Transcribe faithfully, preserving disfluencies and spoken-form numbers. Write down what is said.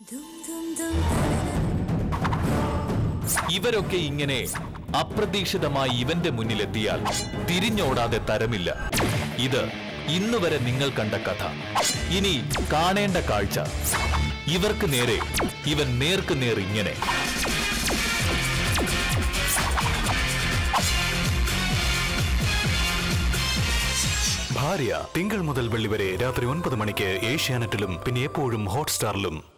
ഇവരൊക്കെ ഇങ്ങനെ അപ്രതീക്ഷിതമായി ഇവന്റെ മുന്നിലെത്തിയാൽ തിരിഞ്ഞോടാതെ തരമില്ല. ഇത് ഇന്നുവരെ നിങ്ങൾ കണ്ട കഥ. ഇനി കാണേണ്ട കാഴ്ച. ഇവർക്ക് നേരെ ഇവൻ നേർക്ക് നേർ ഇങ്ങനെ. ഭാര്യ തിങ്കൾ മുതൽ വെള്ളി വരെ രാത്രി ഒൻപത് മണിക്ക് ഏഷ്യാനെറ്റിലും പിന്നെ എപ്പോഴും ഹോട്ട്സ്റ്റാറിലും.